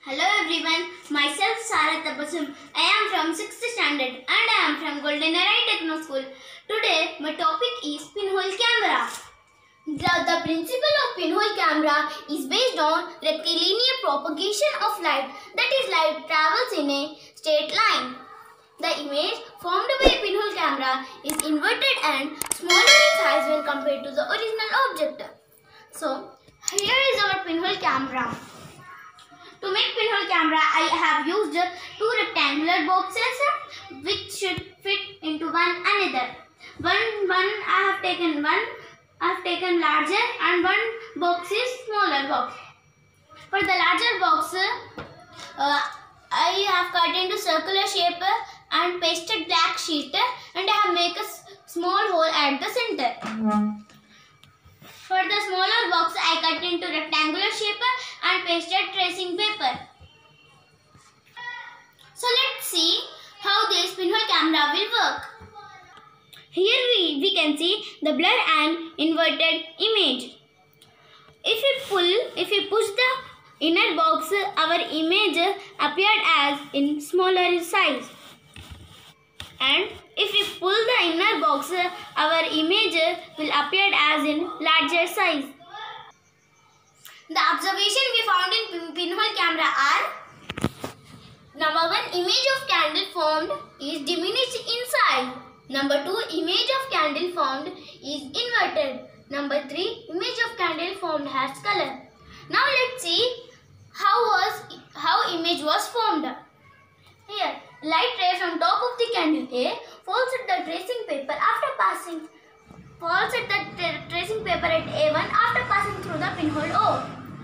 Hello everyone, myself Sarah Tabassum. I am from 6th standard and I am from Golden Array Techno School. Today my topic is pinhole camera. The principle of pinhole camera is based on rectilinear propagation of light, that is, light travels in a straight line. The image formed by a pinhole camera is inverted and smaller in size when compared to the original object. So here is our pinhole camera. To make pinhole camera, I have used two rectangular boxes which should fit into one another. I have taken larger and one box is smaller box. For the larger box, I have cut into circular shape and pasted black sheet, and I have made a small hole at the center. For the smaller box, I cut into rectangular shape and pasted tracing paper. So let's see how this pinhole camera will work. Here we can see the blur and inverted image. If we push the inner box, our image appeared as in smaller size. And if we pull the inner box, our image will appear as in larger size. The observation we found in pinhole camera are: number 1, image of candle formed is diminished in size. Number 2, image of candle formed is inverted. Number 3, image of candle formed has color. Now let's see how image was formed. Here, light ray from top of the candle A falls at the tracing paper at A1 after passing through the pinhole O.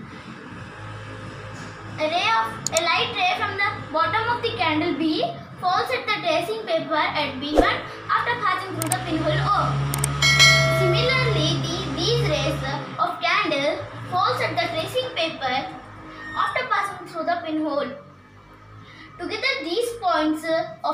A light ray from the bottom of the candle B falls at the tracing paper at B1 after passing through the pinhole O. Similarly, these rays of candle falls at the tracing paper after passing through the pinhole. Together these points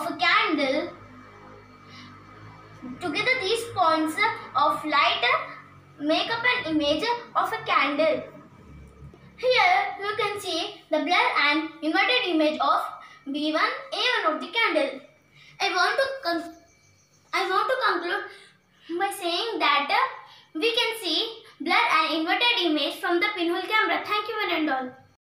of light make up an image of a candle. Here you can see the blur and inverted image of B1, A1 of the candle. I want to conclude by saying that we can see blur and inverted image from the pinhole camera. Thank you one and all.